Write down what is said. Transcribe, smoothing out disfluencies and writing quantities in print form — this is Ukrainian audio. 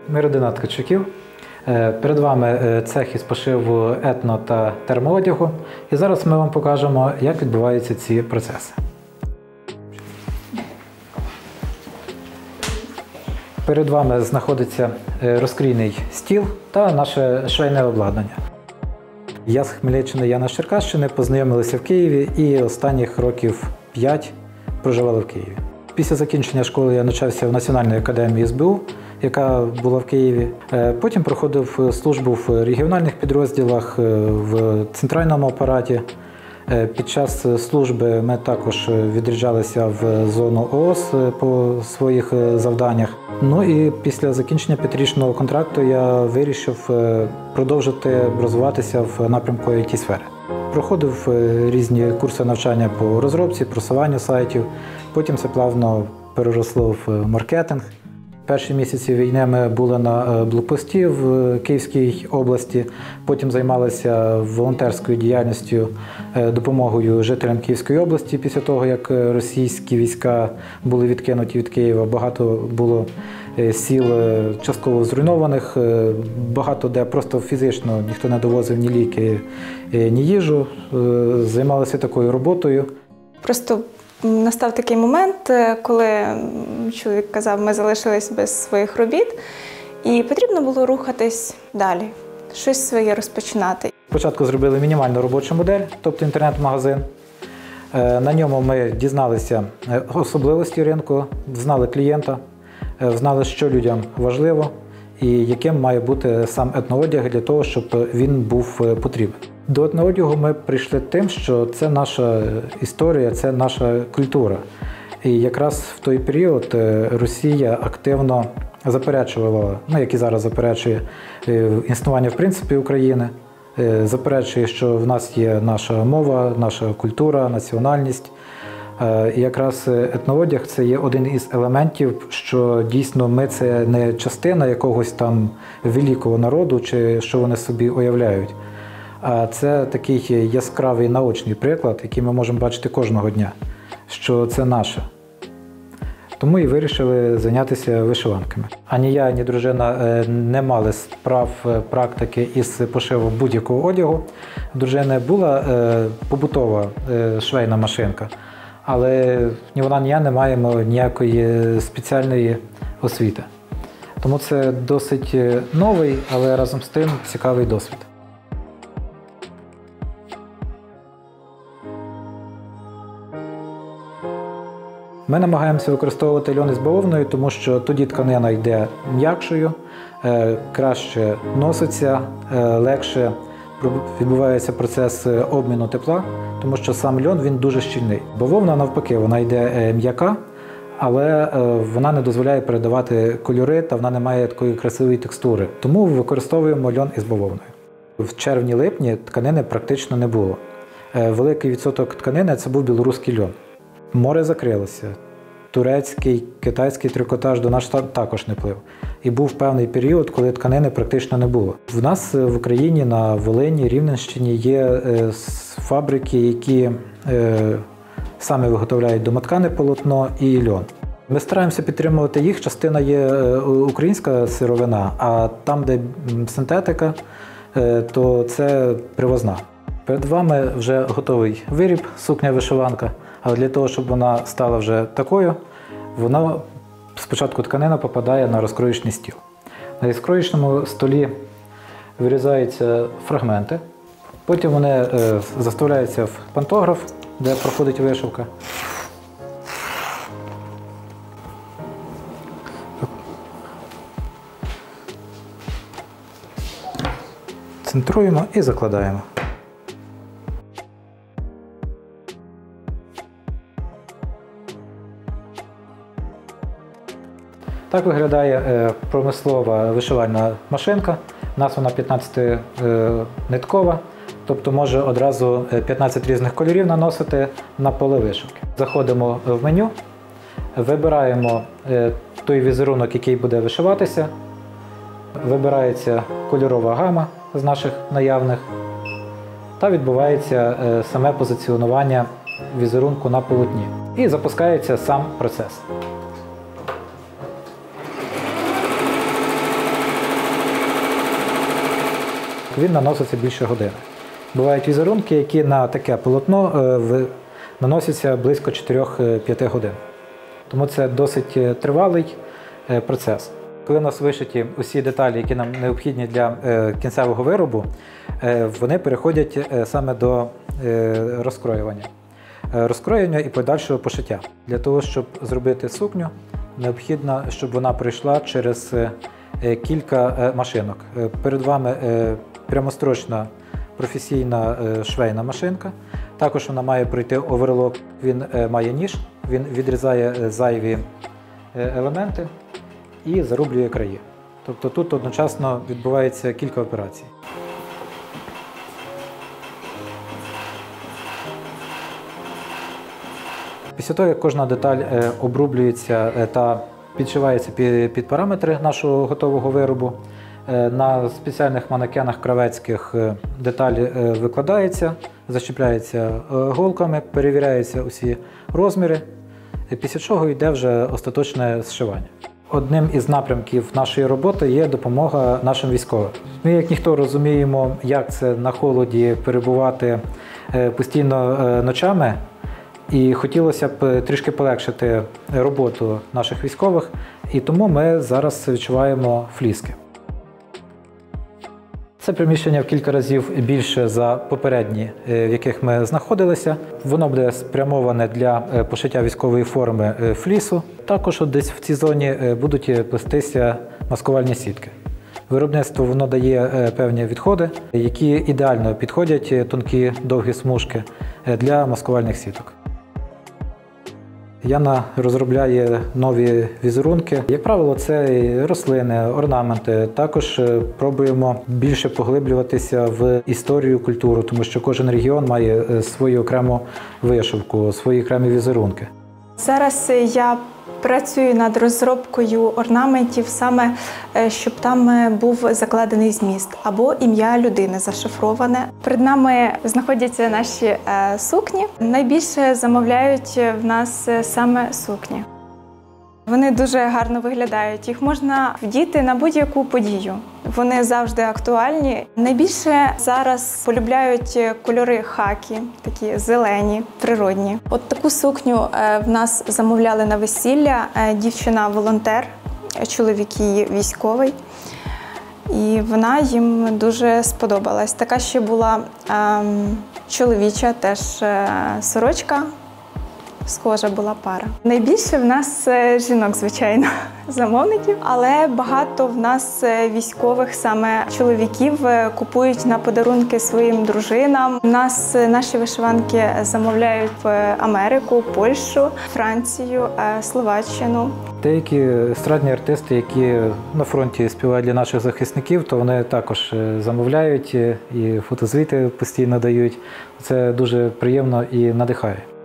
Ми родина Ткачуків. Перед вами цех із пошиву етно та термоодягу. І зараз ми вам покажемо, як відбуваються ці процеси. Перед вами знаходиться розкрійний стіл та наше швейне обладнання. Я з Хмельниччини, Яна з Черкащини, познайомилися в Києві і останніх років 5 проживали в Києві. Після закінчення школи я навчався в Національній академії СБУ, яка була в Києві. Потім проходив службу в регіональних підрозділах, в центральному апараті. Під час служби ми також відряджалися в зону ООС по своїх завданнях. Ну і після закінчення 5-річного контракту я вирішив продовжити розвиватися в напрямку IT-сфери. Проходив різні курси навчання по розробці, просуванню сайтів, потім це плавно переросло в маркетинг. Перші місяці війни ми були на блокпості в Київській області, потім займалися волонтерською діяльністю, допомогою жителям Київської області після того, як російські війська були відкинуті від Києва. Багато було сіл частково зруйнованих, багато де просто фізично ніхто не довозив ні ліки, ні їжу. Займалися такою роботою. Просто настав такий момент, коли чоловік казав, ми залишились без своїх робіт, і потрібно було рухатись далі, щось своє розпочинати. Спочатку зробили мінімальну робочу модель, тобто інтернет-магазин. На ньому ми дізналися особливості ринку, знали клієнта, знали, що людям важливо і яким має бути сам етноодяг для того, щоб він був потрібен. До етноодягу ми прийшли тим, що це наша історія, це наша культура. І якраз в той період Росія активно заперечувала, як і зараз заперечує, існування в принципі України, заперечує, що в нас є наша мова, наша культура, національність. І якраз етноодяг – це є один із елементів, що дійсно ми – це не частина якогось там великого народу, чи що вони собі уявляють. А це такий яскравий наочний приклад, який ми можемо бачити кожного дня, що це наше. Тому і вирішили зайнятися вишиванками. Ані я, ані дружина не мали справ практики із пошиву будь-якого одягу. У дружини була побутова швейна машинка, але ні вона, ні я не маємо ніякої спеціальної освіти. Тому це досить новий, але разом з тим цікавий досвід. Ми намагаємося використовувати льон із бавовною, тому що тоді тканина йде м'якшою, краще носиться, легше відбувається процес обміну тепла, тому що сам льон він дуже щільний. Бавовна навпаки, вона йде м'яка, але вона не дозволяє передавати кольори та вона не має такої красивої текстури. Тому використовуємо льон із бавовною. В червні-липні тканини практично не було. Великий відсоток тканини – це був білоруський льон. Море закрилося. Турецький, китайський трикотаж до нас також не плив. І був певний період, коли тканини практично не було. В нас в Україні, на Волині, Рівненщині є фабрики, які саме виготовляють домоткане полотно і льон. Ми стараємося підтримувати їх. Частина є українська сировина, а там, де синтетика, то це привозна. Перед вами вже готовий виріб, сукня-вишиванка. Але для того, щоб вона стала вже такою, спочатку тканина попадає на розкроєчний стіл. На розкроєчному столі вирізаються фрагменти, потім вони заставляються в пантограф, де проходить вишивка. Центруємо і закладаємо. Так виглядає промислова вишивальна машинка. У нас вона 15-ниткова, тобто може одразу 15 різних кольорів наносити на поле вишивки. Заходимо в меню, вибираємо той візерунок, який буде вишиватися, вибирається кольорова гама з наших наявних та відбувається саме позиціонування візерунку на полотні. І запускається сам процес. він наноситься більше години. Бувають візерунки, які на таке полотно наносяться близько 4-5 годин. Тому це досить тривалий процес. Коли у нас вишиті усі деталі, які нам необхідні для кінцевого виробу, вони переходять саме до розкроювання. Розкроєння і подальшого пошиття. Для того, щоб зробити сукню, необхідно, щоб вона пройшла через кілька машинок. Перед вами прямострочна професійна швейна машинка. Також вона має пройти оверлок, він має ніж, він відрізає зайві елементи і зарублює краї. Тобто тут одночасно відбувається кілька операцій. Після того, як кожна деталь обрублюється та підшивається під параметри нашого готового виробу, на спеціальних манекенах кравецьких деталі викладаються, защіпляються голками, перевіряються усі розміри, після чого йде вже остаточне зшивання. Одним із напрямків нашої роботи є допомога нашим військовим. Ми, як ніхто, розуміємо, як це на холоді перебувати постійно ночами, і хотілося б трішки полегшити роботу наших військових, і тому ми зараз відчуваємо фліски. Це приміщення в кілька разів більше за попередні, в яких ми знаходилися. Воно буде спрямоване для пошиття військової форми флісу. Також десь в цій зоні будуть плестися маскувальні сітки. Виробництво воно дає певні відходи, які ідеально підходять, тонкі довгі смужки, для маскувальних сіток. Яна розробляє нові візерунки. Як правило, це рослини, орнаменти. Також пробуємо більше поглиблюватися в історію, культуру, тому що кожен регіон має свою окрему вишивку, свої окремі візерунки. Зараз я працюю над розробкою орнаментів саме, щоб там був закладений зміст або ім'я людини зашифроване. Перед нами знаходяться наші сукні. Найбільше замовляють в нас саме сукні. Вони дуже гарно виглядають, їх можна вдіти на будь-яку подію. Вони завжди актуальні. Найбільше зараз полюбляють кольори хакі, такі зелені, природні. От таку сукню в нас замовляли на весілля. Дівчина-волонтер, чоловік її військовий. І вона їм дуже сподобалась. Така ще була чоловіча теж сорочка. Схожа була пара. Найбільше в нас жінок, звичайно, замовників, але багато в нас військових, саме чоловіків, купують на подарунки своїм дружинам. У нас наші вишиванки замовляють в Америку, Польщу, Францію, Словаччину. Деякі естрадні артисти, які на фронті співають для наших захисників, то вони також замовляють і фотозвіти постійно дають. Це дуже приємно і надихає.